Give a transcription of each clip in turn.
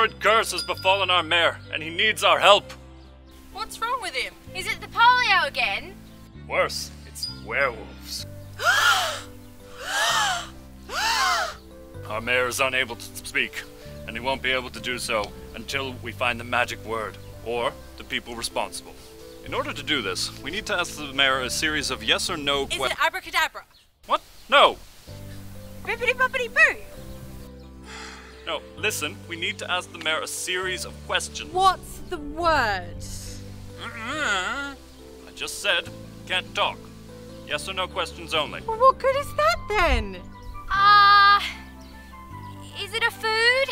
horrid curse has befallen our mayor, and he needs our help. What's wrong with him? Is it the polio again? Worse, it's werewolves. Our mayor is unable to speak, and he won't be able to do so until we find the magic word, or the people responsible. In order to do this, we need to ask the mayor a series of yes or no questions. Is it abracadabra? What? No! Bippity-boppity-boo! No, listen, we need to ask the mayor a series of questions. What's the word? I just said, can't talk. Yes or no questions only. Well, what good is that then? Is it a food?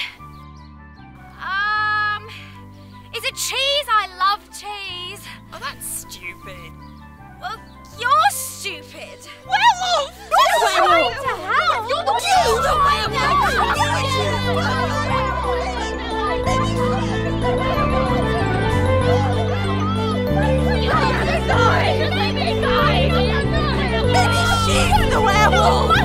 Is it cheese? I love cheese. Oh, that's stupid. Well, you're stupid. Werewolf! Trying to help. You're the Maybe she's the werewolf!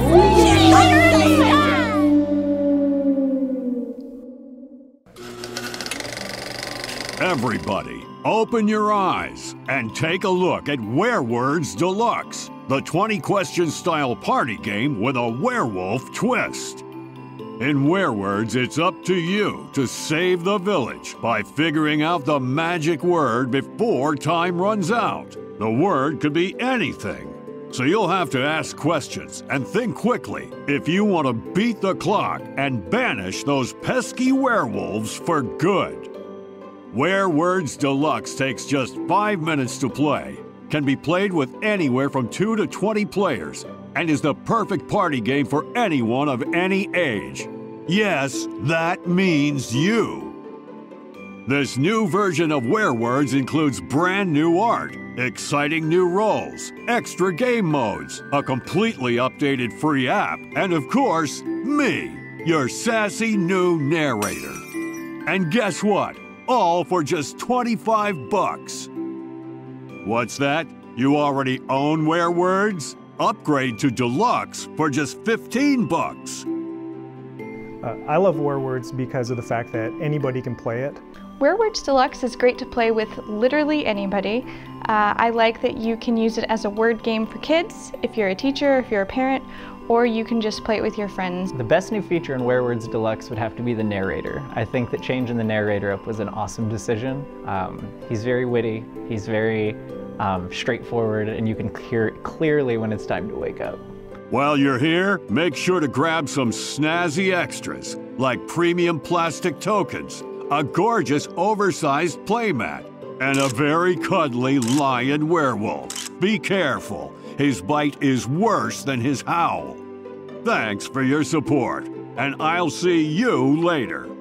Everybody, open your eyes and take a look at Werewords Deluxe, the 20-question-style party game with a werewolf twist. In Werewords, it's up to you to save the village by figuring out the magic word before time runs out. The word could be anything, so you'll have to ask questions and think quickly if you want to beat the clock and banish those pesky werewolves for good. Werewords Deluxe takes just 5 minutes to play, can be played with anywhere from 2 to 20 players, and is the perfect party game for anyone of any age. Yes, that means you. This new version of Werewords includes brand new art, exciting new roles, extra game modes, a completely updated free app, and of course, me, your sassy new narrator. And guess what? All for just 25 bucks. What's that? You already own Werewords? Upgrade to Deluxe for just 15 bucks. I love Werewords because of the fact that anybody can play it. Werewords Deluxe is great to play with literally anybody. I like that you can use it as a word game for kids, if you're a teacher, if you're a parent, or you can just play it with your friends. The best new feature in Werewords Deluxe would have to be the narrator. I think that changing the narrator up was an awesome decision. He's very witty, he's very straightforward, and you can hear it clearly when it's time to wake up. While you're here, make sure to grab some snazzy extras, like premium plastic tokens, a gorgeous oversized playmat, and a very cuddly lion werewolf. Be careful, his bite is worse than his howl. Thanks for your support, and I'll see you later.